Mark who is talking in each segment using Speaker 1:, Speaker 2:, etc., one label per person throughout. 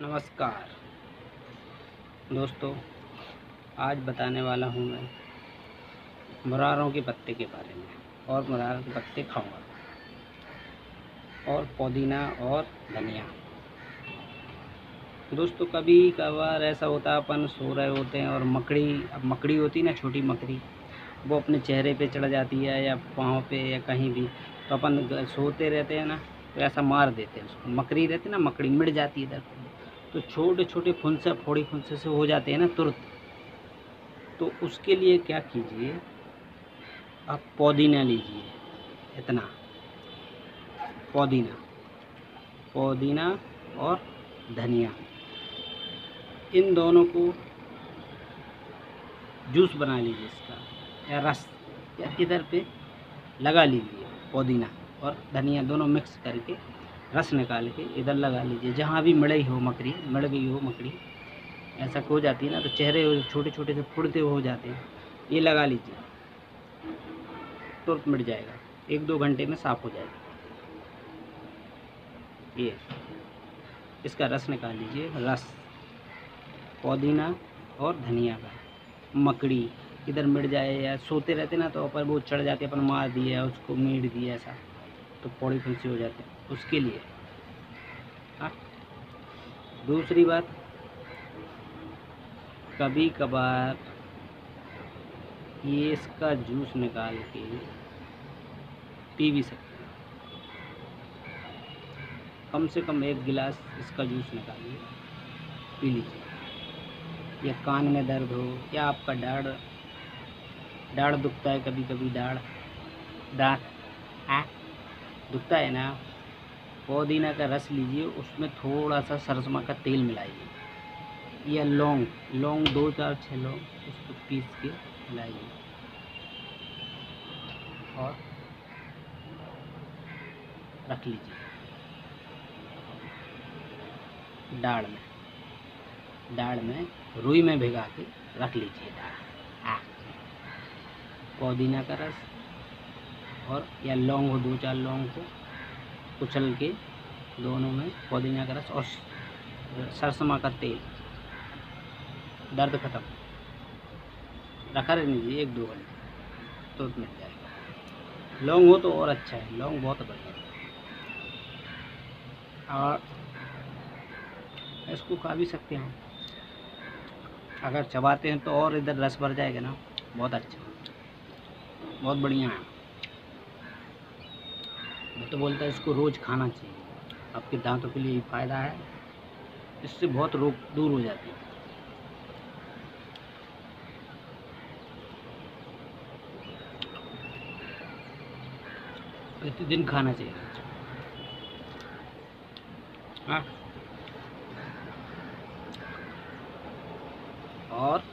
Speaker 1: नमस्कार दोस्तों, आज बताने वाला हूँ मैं मुरारों के पत्ते के बारे में। और मुरारों के पत्ते खाऊंगा और पुदीना और धनिया। दोस्तों, कभी कभार ऐसा होता है अपन सो रहे होते हैं और मकड़ी होती है ना, छोटी मकड़ी, वो अपने चेहरे पे चढ़ जाती है या पाँव पे या कहीं भी। तो अपन सोते रहते हैं ना, तो ऐसा मार देते हैं उसको। मकड़ी रहती है ना, मकड़ी मिट जाती है इधर, तो छोटे छोटे फुंसे, फोड़ी फुंसे से हो जाते हैं ना तुरंत। तो उसके लिए क्या कीजिए, आप पुदीना लीजिए, इतना पुदीना पुदीना और धनिया, इन दोनों को जूस बना लीजिए इसका, या रस, या इधर पे लगा लीजिए। पुदीना और धनिया दोनों मिक्स करके रस निकाल के इधर लगा लीजिए, जहाँ भी मिड़ गई हो मकड़ी, ऐसा हो जाती है ना, तो चेहरे छोटे छोटे से फुड़ते हो जाते हैं। ये लगा लीजिए, तुरंत मिट जाएगा, 1-2 घंटे में साफ़ हो जाएगा। ये इसका रस निकाल लीजिए, रस पुदीना और धनिया का। मकड़ी इधर मिट जाए या सोते रहते ना, तो ऊपर वो चढ़ जाते, अपन मार दिए या उसको मीट दिए ऐसा, तो पौड़ी फुंसी हो जाते हैं, उसके लिए। हाँ, दूसरी बात, कभी कभार ये इसका जूस निकाल के पी भी सकते हैं। कम से कम 1 गिलास इसका जूस निकालिए, पी लीजिए। या कान में दर्द हो, या आपका दाढ़ दुखता है, कभी कभी दांत दुखता है ना, पुदीना का रस लीजिए, उसमें थोड़ा सा सरसों का तेल मिलाइए, या लौंग 2-4-6 लौंग उसको पीस के मिलाइए, और रख लीजिए दाढ़ में रुई में भिगा के रख लीजिए दाढ़। पुदीना का रस और या लौंग हो, 2-4 लौंग को कुचल के दोनों में पुदीना का रस और सरसों का तेल, दर्द खत्म। रखा रहने दीजिए 1-2 घंटे, तो मिल जाएगा। लौंग हो तो और अच्छा है, लौंग बहुत बढ़िया है। और इसको खा भी सकते हैं, अगर चबाते हैं तो और इधर रस भर जाएगा ना, बहुत अच्छा, बहुत बढ़िया है। मैं तो बोलता है इसको रोज़ खाना चाहिए, आपके दांतों के लिए फ़ायदा है, इससे बहुत रोग दूर हो जाते हैं। प्रतिदिन खाना चाहिए। हाँ, और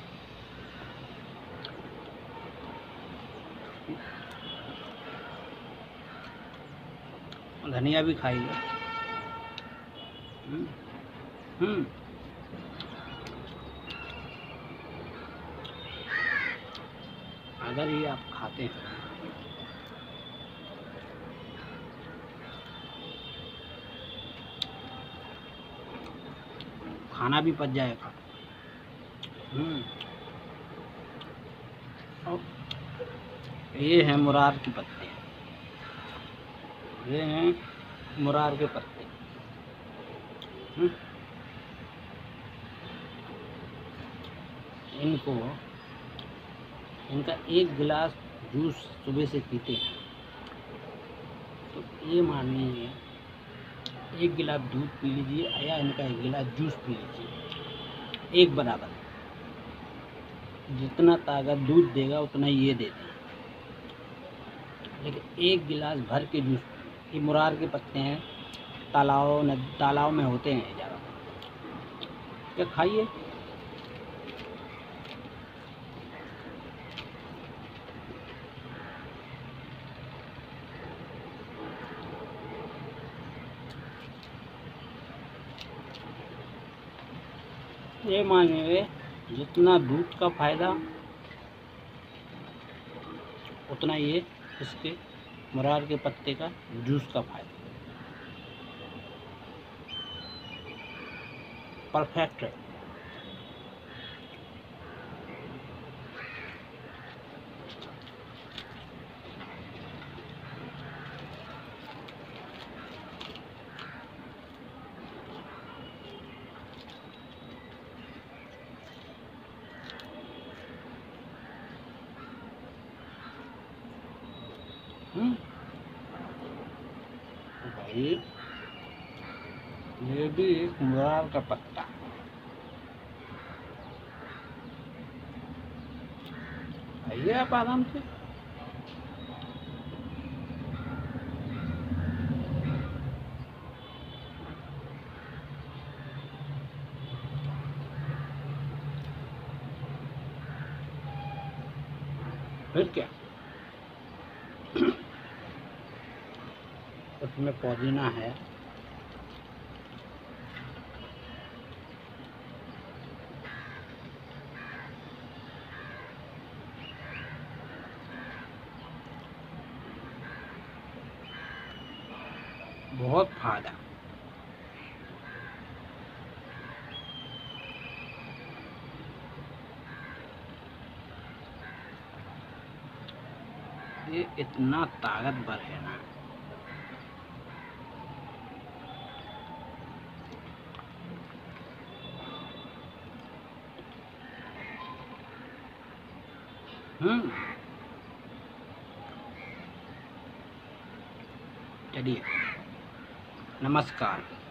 Speaker 1: धनिया भी खाइए। हम्म हम्म। अगर ये आप खाते हैं, खाना भी पच जाएगा। और ये हैं मुरार के पत्ते, ये हैं मुरार के पत्ते। इनका 1 गिलास जूस सुबह से पीते हैं, तो ये मानिए 1 गिलास दूध पी लीजिए, या इनका 1 गिलास जूस पी लीजिए, एक बराबर। जितना ताकत दूध देगा उतना ये देते हैं, लेकिन 1 गिलास भर के जूस। ये मुरार के पत्ते हैं, तालाब में होते हैं ज़्यादा, क्या खाइए। ये मानिए जितना दूध का फ़ायदा, उतना ये इसके मुरार के पत्ते का जूस का फ़ायदा। परफेक्ट है। भाई ये भी एक मुरार का पत्ता। आइए आप आराम से। फिर क्या, उसमें पुदीना है, बहुत फायदा। ये इतना ताकतवर है ना। चलिए, नमस्कार।